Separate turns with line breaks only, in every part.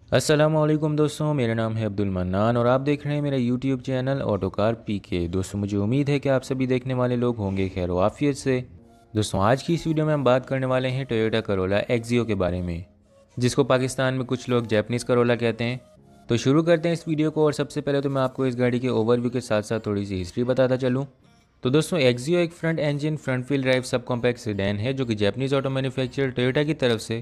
अस्सलाम-ओ-अलैकुम दोस्तों, मेरा नाम है अब्दुल मन्नान और आप देख रहे हैं मेरा यूट्यूब चैनल ऑटोकार पीके। दोस्तों मुझे उम्मीद है कि आप सभी देखने वाले लोग होंगे खैर आफियत से। दोस्तों आज की इस वीडियो में हम बात करने वाले हैं टोयोटा करोला एक्सियो के बारे में, जिसको पाकिस्तान में कुछ लोग जापानीज़ करोला कहते हैं। तो शुरू करते हैं इस वीडियो को। और सबसे पहले तो मैं आपको इस गाड़ी के ओवरव्यू के साथ साथ थोड़ी सी हिस्ट्री बताता चलूँ। तो दोस्तों एक्सियो एक front engine front wheel drive sub compact sedan है जो कि जापानीज़ ऑटो मैन्युफैक्चरर टोयोटा की तरफ से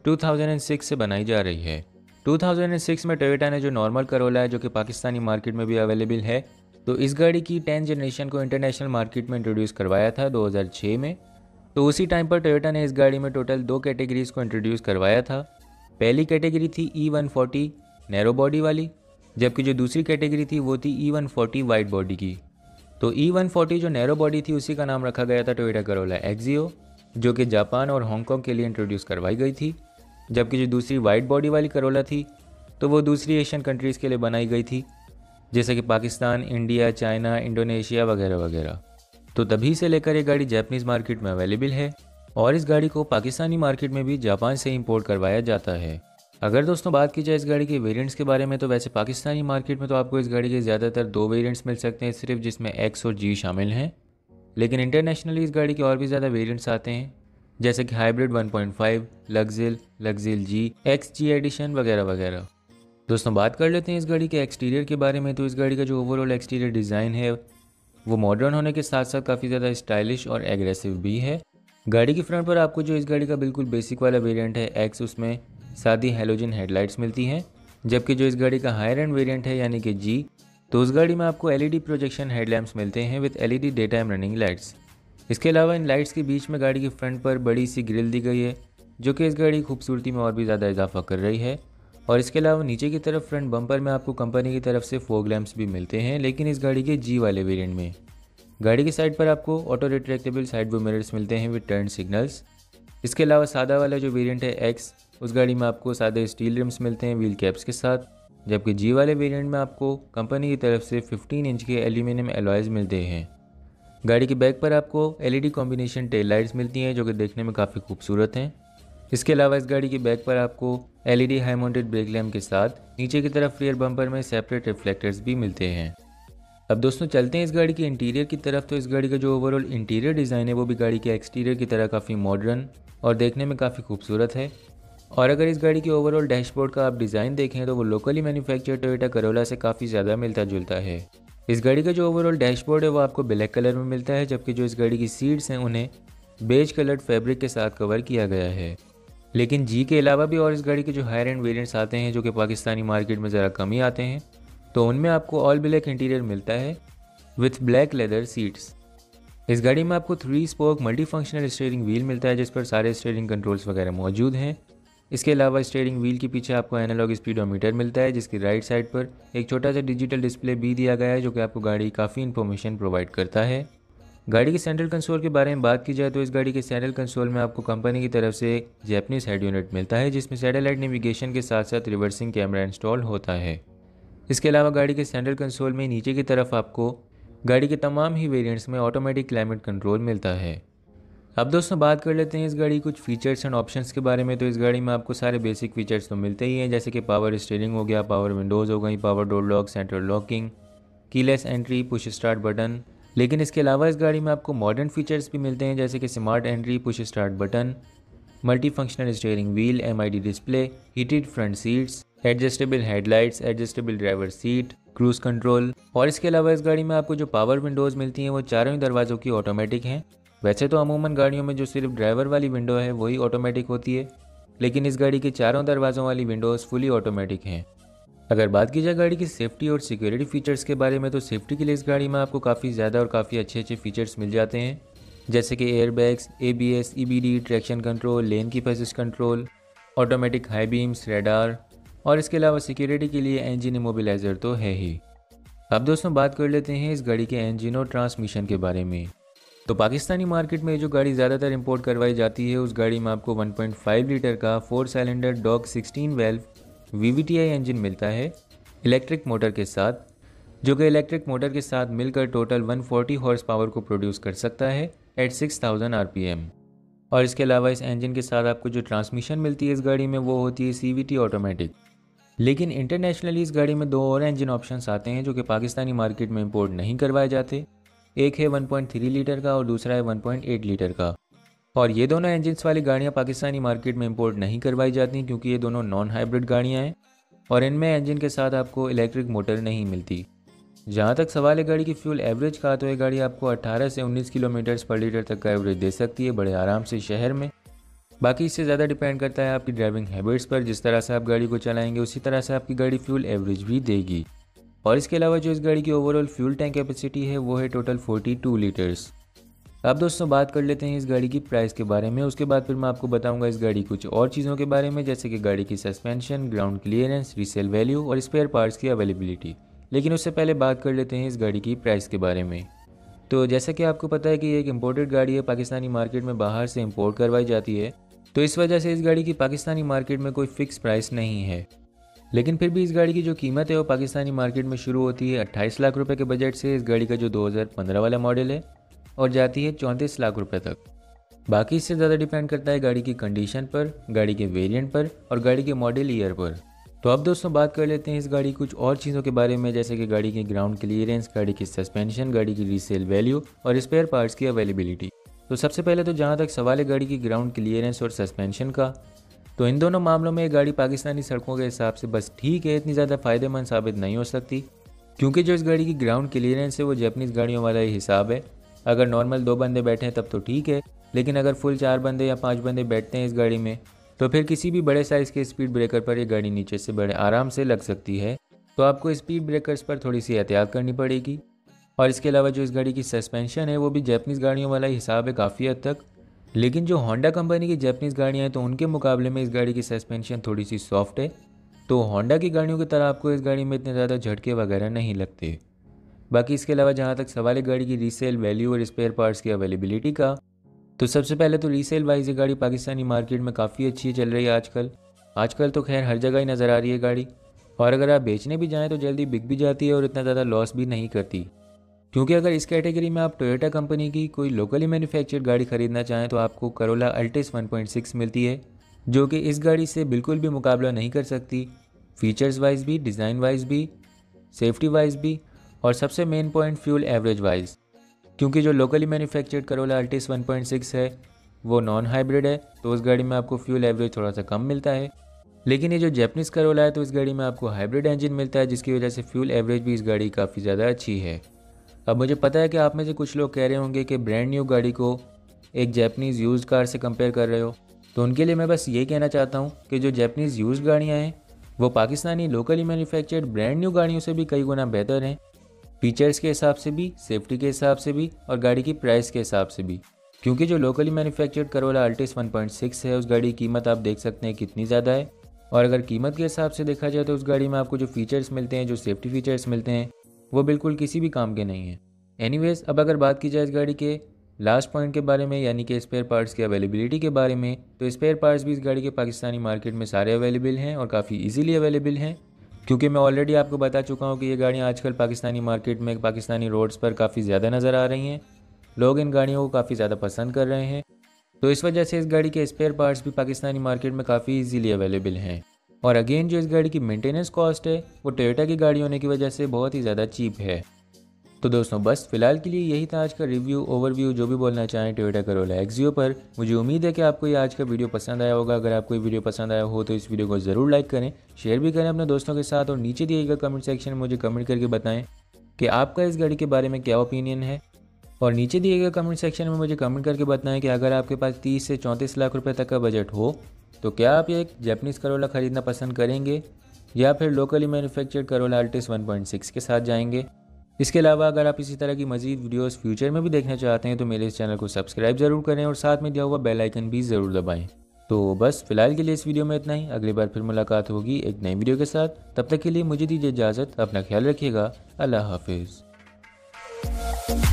2006 से बनाई जा रही है। 2006 में टोयोटा ने जो नॉर्मल करोला है जो कि पाकिस्तानी मार्केट में भी अवेलेबल है, तो इस गाड़ी की 10 जनरेशन को इंटरनेशनल मार्केट में इंट्रोड्यूस करवाया था 2006 में। तो उसी टाइम पर टोयोटा ने इस गाड़ी में टोटल 2 कैटेगरीज़ को इंट्रोड्यूस करवाया था। पहली कैटेगरी थी E140 नैरो बॉडी वाली, जबकि जो दूसरी कैटेगरी थी वो थी E140 वाइड बॉडी की। तो E140 जो नैरो बॉडी थी उसी का नाम रखा गया था टोयोटा करोला एक्सियो, जो कि जापान और हांगकांग के लिए इंट्रोड्यूस करवाई गई थी। जबकि जो दूसरी वाइड बॉडी वाली करोला थी तो वो दूसरी एशियन कंट्रीज़ के लिए बनाई गई थी, जैसे कि पाकिस्तान, इंडिया, चाइना, इंडोनेशिया वगैरह वगैरह। तो तभी से लेकर ये गाड़ी जापानीज़ मार्केट में अवेलेबल है और इस गाड़ी को पाकिस्तानी मार्केट में भी जापान से इंपोर्ट करवाया जाता है। अगर दोस्तों बात की जाए इस गाड़ी के वेरिएंट्स के बारे में, तो वैसे पाकिस्तानी मार्केट में तो आपको इस गाड़ी के ज़्यादातर 2 वेरिएंट्स मिल सकते हैं सिर्फ, जिसमें एक्स और जी शामिल हैं। लेकिन इंटरनेशनली इस गाड़ी के और भी ज़्यादा वेरिएंट्स आते हैं, जैसे कि hybrid 1.5, Luxel G, X G edition वगैरह वगैरह। दोस्तों बात कर लेते हैं इस गाड़ी के एक्सटीरियर के बारे में। तो इस गाड़ी का जो ओवरऑल एक्सटीरियर डिज़ाइन है वो मॉडर्न होने के साथ साथ काफ़ी ज़्यादा स्टाइलिश और एग्रेसिव भी है। गाड़ी की फ्रंट पर आपको जो इस गाड़ी का बिल्कुल बेसिक वाला वेरिएंट है एक्स, उसमें सादी हेलोजन हेडलाइट्स मिलती हैं। जबकि जो इस गाड़ी का हायर एंड वेरिएंट है यानी कि जी, तो उस गाड़ी में आपको एलईडी प्रोजेक्शन हेडलैम्प्स मिलते हैं with LED daytime running lights. इसके अलावा इन लाइट्स के बीच में गाड़ी की फ्रंट पर बड़ी सी ग्रिल दी गई है, जो कि इस गाड़ी की खूबसूरती में और भी ज़्यादा इजाफा कर रही है। और इसके अलावा नीचे की तरफ फ्रंट बम्पर में आपको कंपनी की तरफ से फॉग लैंप्स भी मिलते हैं, लेकिन इस गाड़ी के जी वाले वेरिएंट में। गाड़ी की साइड पर आपको auto retractable side view mirrors मिलते हैं विद टर्न सिग्नल्स। इसके अलावा सादा वाला जो वेरिएंट है एक्स, उस गाड़ी में आपको सादे स्टील रिम्स मिलते हैं व्हील कैप्स के साथ। जबकि जी वाले वेरिएंट में आपको कंपनी की तरफ से 15 इंच के एल्यूमिनियम एलॉयज़ मिलते हैं। गाड़ी के बैक पर आपको एलईडी कॉम्बिनेशन टेल लाइट्स मिलती हैं जो कि देखने में काफ़ी खूबसूरत हैं। इसके अलावा इस गाड़ी के बैक पर आपको LED high mounted brake lamp के साथ नीचे की तरफ रियर बम्पर में सेपरेट रिफ्लेक्टर्स भी मिलते हैं। अब दोस्तों चलते हैं इस गाड़ी के इंटीरियर की तरफ। तो इस गाड़ी का जो ओवरऑल इंटीरियर डिज़ाइन है वो भी गाड़ी के एक्सटीरियर की तरह काफ़ी मॉडर्न और देखने में काफ़ी खूबसूरत है। और अगर इस गाड़ी के ओवरऑल डैशबोर्ड का आप डिज़ाइन देखें तो वो लोकली मैन्युफैक्चर टोयोटा करोला से काफ़ी ज़्यादा मिलता जुलता है। इस गाड़ी का जो ओवरऑल डैशबोर्ड है वो आपको ब्लैक कलर में मिलता है, जबकि जो इस गाड़ी की सीट्स हैं उन्हें बेज कलर्ड फैब्रिक के साथ कवर किया गया है। लेकिन जी के अलावा भी और इस गाड़ी के जो हायर एंड वेरिएंट्स आते हैं जो कि पाकिस्तानी मार्केट में ज़रा कम ही आते हैं, तो उनमें आपको ऑल ब्लैक इंटीरियर मिलता है विथ ब्लैक लेदर सीट्स। इस गाड़ी में आपको 3 spoke multi functional steering wheel मिलता है जिस पर सारे स्टीयरिंग कंट्रोल्स वगैरह मौजूद हैं। इसके अलावा स्टीयरिंग व्हील के पीछे आपको एनालॉग स्पीडोमीटर मिलता है, जिसकी राइट साइड पर एक छोटा सा डिजिटल डिस्प्ले भी दिया गया है जो कि आपको गाड़ी की काफ़ी इन्फॉर्मेशन प्रोवाइड करता है। गाड़ी के सेंट्रल कंसोल के बारे में बात की जाए तो इस गाड़ी के सेंट्रल कंसोल में आपको कंपनी की तरफ से जापानीज़ हेड यूनिट मिलता है, जिसमें सैटेलाइट नेविगेशन के साथ साथ रिवर्सिंग कैमरा इंस्टॉल होता है। इसके अलावा गाड़ी के सेंट्रल कंसोल में नीचे की तरफ आपको गाड़ी के तमाम ही वेरिएंट्स में ऑटोमेटिक क्लाइमेट कंट्रोल मिलता है। अब दोस्तों बात कर लेते हैं इस गाड़ी कुछ फीचर्स एंड ऑप्शंस के बारे में। तो इस गाड़ी में आपको सारे बेसिक फीचर्स तो मिलते ही हैं, जैसे कि पावर स्टीयरिंग हो गया, पावर विंडोज़ हो गई, power door lock, central locking, keyless entry, push start button. लेकिन इसके अलावा इस गाड़ी में आपको मॉडर्न फीचर्स भी मिलते हैं, जैसे कि smart entry, push start button, multi functional steering wheel, MID display, heated front seats, adjustable headlights, adjustable driver seat, cruise control. और इसके अलावा इस गाड़ी में आपको जो पावर विंडोज़ मिलती हैं वो चारों ही दरवाज़ों की ऑटोमेटिक हैं। वैसे तो अमूमन गाड़ियों में जो सिर्फ ड्राइवर वाली विंडो है वही ऑटोमेटिक होती है, लेकिन इस गाड़ी के चारों दरवाज़ों वाली विंडोज़ फुली ऑटोमेटिक हैं। अगर बात की जाए गाड़ी की सेफ्टी और सिक्योरिटी फीचर्स के बारे में, तो सेफ्टी के लिए इस गाड़ी में आपको काफ़ी ज़्यादा और काफ़ी अच्छे फीचर्स मिल जाते हैं, जैसे कि airbags, ABS, EBD, traction control, lane keep assist control, automatic high beams, radar. और इसके अलावा सिक्योरिटी के लिए इंजन इमोबिलाइज़र तो है ही। अब दोस्तों बात कर लेते हैं इस गाड़ी के इंजन और ट्रांसमिशन के बारे में। तो पाकिस्तानी मार्केट में जो गाड़ी ज़्यादातर इंपोर्ट करवाई जाती है उस गाड़ी में आपको 1.5 लीटर का 4 सिलेंडर डॉग 16 वेल्व वीवीटीआई इंजन मिलता है इलेक्ट्रिक मोटर के साथ, जो कि इलेक्ट्रिक मोटर के साथ मिलकर टोटल 140 हॉर्स पावर को प्रोड्यूस कर सकता है एट 6000 आरपीएम। और इसके अलावा इस इंजन के साथ आपको जो ट्रांसमिशन मिलती है इस गाड़ी में वो होती है सीवीटी ऑटोमेटिक। लेकिन इंटरनेशनली इस गाड़ी में 2 और इंजन ऑप्शंस आते हैं जो कि पाकिस्तानी मार्केट में इंपोर्ट नहीं करवाए जाते। एक है 1.3 लीटर का और दूसरा है 1.8 लीटर का। और ये दोनों इंजन्स वाली गाड़ियाँ पाकिस्तानी मार्केट में इंपोर्ट नहीं करवाई जाती क्योंकि ये दोनों नॉन हाइब्रिड गाड़ियाँ हैं और इनमें इंजन के साथ आपको इलेक्ट्रिक मोटर नहीं मिलती। जहाँ तक सवाल है गाड़ी की फ्यूल एवरेज का, तो ये गाड़ी आपको 18 से 19 किलोमीटर पर लीटर तक का एवरेज दे सकती है बड़े आराम से शहर में। बाकी इससे ज़्यादा डिपेंड करता है आपकी ड्राइविंग हैबिट्स पर। जिस तरह से आप गाड़ी को चलाएंगे उसी तरह से आपकी गाड़ी फ्यूल एवरेज भी देगी। और इसके अलावा जो इस गाड़ी की ओवरऑल फ्यूल टैंक कैपेसिटी है वो है टोटल 42 लीटर्स। अब दोस्तों बात कर लेते हैं इस गाड़ी की प्राइस के बारे में। उसके बाद फिर मैं आपको बताऊंगा इस गाड़ी कुछ और चीज़ों के बारे में, जैसे कि गाड़ी की suspension, ground clearance, resale value और स्पेयर पार्ट्स की अवेलेबिलिटी। लेकिन उससे पहले बात कर लेते हैं इस गाड़ी की प्राइस के बारे में। तो जैसा कि आपको पता है कि ये एक इम्पोर्टेड गाड़ी है, पाकिस्तानी मार्केट में बाहर से इम्पोर्ट करवाई जाती है, तो इस वजह से इस गाड़ी की पाकिस्तानी मार्केट में कोई फिक्स प्राइस नहीं है। लेकिन फिर भी इस गाड़ी की जो कीमत है वो पाकिस्तानी मार्केट में शुरू होती है 28 लाख रुपए के बजट से, इस गाड़ी का जो 2015 वाला मॉडल है, और जाती है 34 लाख रुपए तक। बाकी इससे ज़्यादा डिपेंड करता है गाड़ी की कंडीशन पर, गाड़ी के वेरिएंट पर और गाड़ी के मॉडल ईयर पर। तो अब दोस्तों बात कर लेते हैं इस गाड़ी कुछ और चीज़ों के बारे में, जैसे कि गाड़ी की ग्राउंड क्लियरेंस, गाड़ी की सस्पेंशन, गाड़ी की रीसेल वैल्यू और स्पेयर पार्ट्स की अवेलेबिलिटी। तो सबसे पहले तो जहाँ तक सवाल है गाड़ी की ग्राउंड क्लियरेंस और सस्पेंशन का, तो इन दोनों मामलों में गाड़ी पाकिस्तानी सड़कों के हिसाब से बस ठीक है, इतनी ज़्यादा फ़ायदेमंद साबित नहीं हो सकती, क्योंकि जो इस गाड़ी की ग्राउंड क्लियरेंस है वो जापानीज़ गाड़ियों वाला ही हिसाब है। अगर नॉर्मल 2 बंदे बैठे हैं तब तो ठीक है, लेकिन अगर फुल 4 बंदे या 5 बंदे बैठते हैं इस गाड़ी में तो फिर किसी भी बड़े साइज़ के स्पीड ब्रेकर पर ये गाड़ी नीचे से बड़े आराम से लग सकती है। तो आपको स्पीड ब्रेकर्स पर थोड़ी सी एहतियात करनी पड़ेगी। और इसके अलावा जो इस गाड़ी की सस्पेंशन है वो भी जापानीज़ गाड़ियों वाला हिसाब है काफ़ी हद तक, लेकिन जो होंडा कंपनी की जापानीज़ गाड़ियाँ हैं तो उनके मुकाबले में इस गाड़ी की सस्पेंशन थोड़ी सी सॉफ्ट है। तो होंडा की गाड़ियों की तरह आपको इस गाड़ी में इतने ज़्यादा झटके वगैरह नहीं लगते। बाकी इसके अलावा जहाँ तक सवाल है गाड़ी की रीसेल वैल्यू और स्पेयर पार्ट्स की अवेलेबिलिटी का, तो सबसे पहले तो रीसेल वाइज ये गाड़ी पाकिस्तानी मार्केट में काफ़ी अच्छी चल रही है आजकल तो खैर हर जगह ही नज़र आ रही है गाड़ी। और अगर आप बेचने भी जाएँ तो जल्दी बिक भी जाती है और इतना ज़्यादा लॉस भी नहीं करती। क्योंकि अगर इस कैटेगरी में आप टोयोटा कंपनी की कोई लोकली मैन्युफैक्चर्ड गाड़ी खरीदना चाहें तो आपको करोला अल्टिस 1.6 मिलती है, जो कि इस गाड़ी से बिल्कुल भी मुकाबला नहीं कर सकती, फीचर्स वाइज भी, डिज़ाइन वाइज भी, सेफ्टी वाइज भी और सबसे main point fuel average wise. क्योंकि जो लोकली मैन्युफैक्चर्ड करोला अल्टिस 1.6 है वो नॉन हाइब्रिड है, तो उस गाड़ी में आपको फ्यूल एवरेज थोड़ा सा कम मिलता है। लेकिन ये जो जापानीज़ करोला है तो इस गाड़ी में आपको हाइब्रिड इंजन मिलता है, जिसकी वजह से फ्यूल एवरेज भी इस गाड़ी काफ़ी ज़्यादा अच्छी है। अब मुझे पता है कि आप में से कुछ लोग कह रहे होंगे कि ब्रांड न्यू गाड़ी को एक जापानीज़ यूज्ड कार से कंपेयर कर रहे हो, तो उनके लिए मैं बस ये कहना चाहता हूँ कि जो जापानीज़ यूज्ड गाड़ियाँ हैं वो Pakistani locally manufactured brand new गाड़ियों से भी कई गुना बेहतर हैं, फीचर्स के हिसाब से भी, सेफ्टी के हिसाब से भी और गाड़ी की प्राइस के हिसाब से भी। क्योंकि जो लोकली मैन्युफैक्चर्ड करोला अल्टिस 1.6 है उस गाड़ी की कीमत आप देख सकते हैं कितनी ज़्यादा है, और अगर कीमत के हिसाब से देखा जाए तो उस गाड़ी में आपको जो फीचर्स मिलते हैं, जो सेफ्टी फीचर्स मिलते हैं, वो बिल्कुल किसी भी काम के नहीं हैं। एनीवेज, अब अगर बात की जाए इस गाड़ी के लास्ट पॉइंट के बारे में, यानी कि स्पेयर पार्ट्स की अवेलेबिलिटी के बारे में, तो स्पेयर पार्ट्स भी इस गाड़ी के पाकिस्तानी मार्केट में सारे अवेलेबल हैं और काफ़ी इजीली अवेलेबल हैं। क्योंकि मैं ऑलरेडी आपको बता चुका हूँ कि ये गाड़ियाँ आजकल पाकिस्तानी मार्केट में, पाकिस्तानी रोड्स पर काफ़ी ज़्यादा नज़र आ रही हैं, लोग इन गाड़ियों को काफ़ी ज़्यादा पसंद कर रहे हैं। तो इस वजह से इस गाड़ी के स्पेयर पार्ट्स भी पाकिस्तानी मार्केट में काफ़ी इजीली अवेलेबल हैं। और अगेन जो इस गाड़ी की मेंटेनेंस कॉस्ट है वो टोयोटा की गाड़ी होने की वजह से बहुत ही ज़्यादा चीप है। तो दोस्तों बस फिलहाल के लिए यही था आज का रिव्यू, ओवरव्यू, जो भी बोलना चाहें टोयोटा करोला एक्सियो पर। मुझे उम्मीद है कि आपको ये आज का वीडियो पसंद आया होगा। अगर आपको ये वीडियो पसंद आया हो तो इस वीडियो को ज़रूर लाइक करें, शेयर भी करें अपने दोस्तों के साथ, और नीचे दिए गए कमेंट सेक्शन में मुझे कमेंट करके बताएं कि आपका इस गाड़ी के बारे में क्या ओपिनियन है। और नीचे दिए गए कमेंट सेक्शन में मुझे कमेंट करके बताएं कि अगर आपके पास 30 से 34 लाख रुपये तक का बजट हो तो क्या आप ये एक जापानीज़ करोला ख़रीदना पसंद करेंगे या फिर लोकली मैन्युफैक्चर्ड करोला अल्टिस 1.6 के साथ जाएंगे। इसके अलावा अगर आप इसी तरह की मज़ीद वीडियोस फ्यूचर में भी देखना चाहते हैं तो मेरे इस चैनल को सब्सक्राइब ज़रूर करें और साथ में दिया हुआ बेल आइकन भी ज़रूर दबाएं। तो बस फिलहाल के लिए इस वीडियो में इतना ही। अगली बार फिर मुलाकात होगी एक नई वीडियो के साथ। तब तक के लिए मुझे दीजिए इजाज़त। अपना ख्याल रखिएगा। अल्लाह हाफिज़।